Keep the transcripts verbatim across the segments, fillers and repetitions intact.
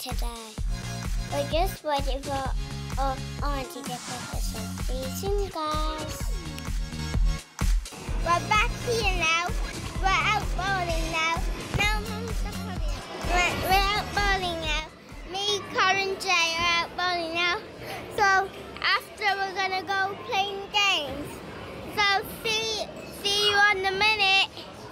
today. We're just waiting for our auntie to pick us up. See you soon, guys. We're back here now. We're out bowling now. Now, Mum's the podium. We're, we're out bowling now. Me, Cara and Jay are out bowling now. So after we're gonna go playing games. So see, see you on the minute.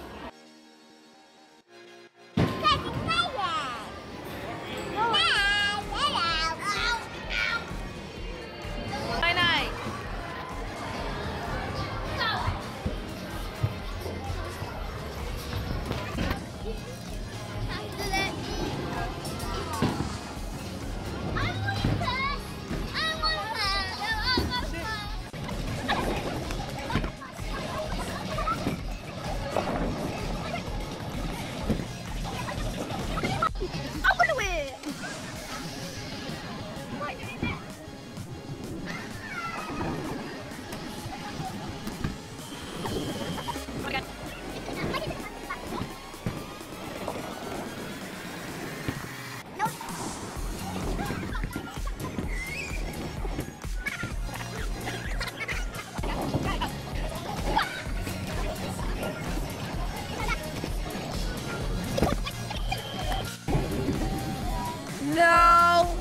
No!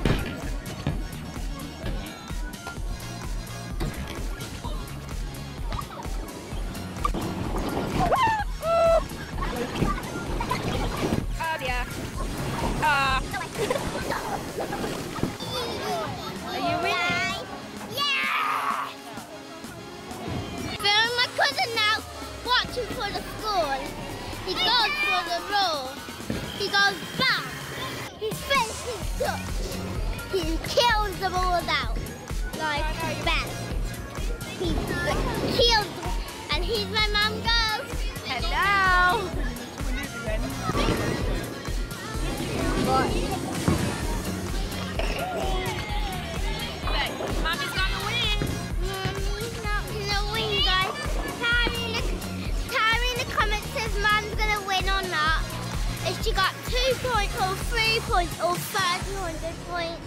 Oh dear. Ah. Are you winning? Yeah! Film my cousin now, watching for the score. He goes for the roll. He goes back. His face is touched. He kills the ball out like that. He kills them, and here's my mum goes. Hello. What? Mommy's gonna win. Mommy's not gonna win, guys. Tara in the, Tara in the comments says Mum's gonna win or not. If she got two points or three points or five hundred points.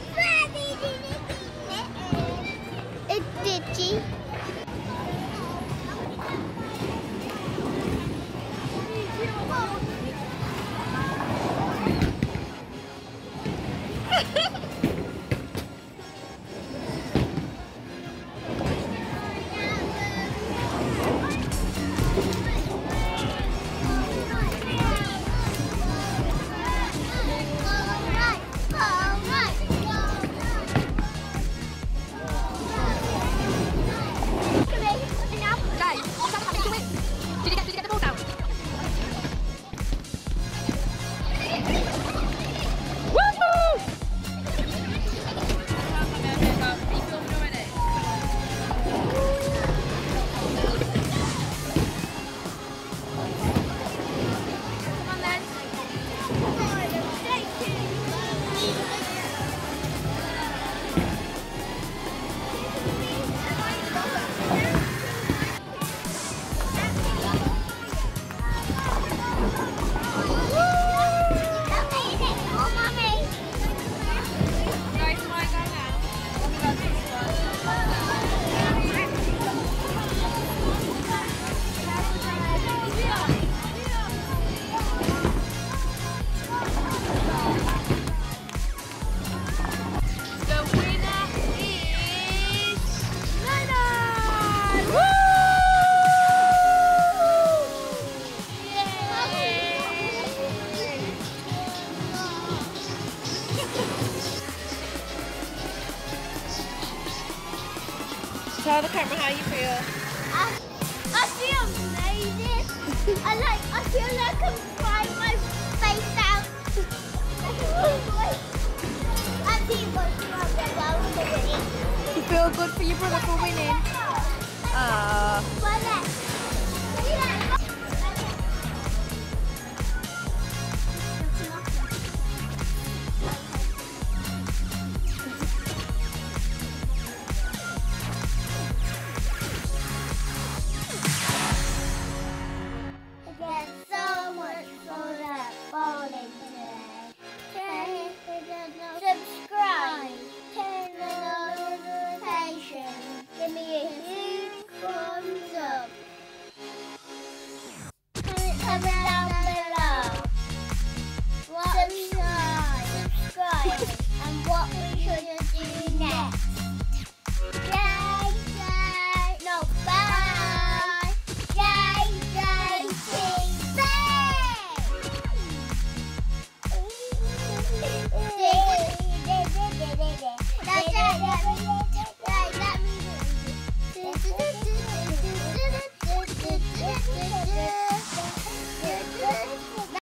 It did she? Tell the camera how you feel. I, I feel amazing. I like. I feel like I'm crying my face out. I feel good for my brother for winning. You feel good for your brother for winning? Ah. There's so much for that bowling today. Today is the coming down.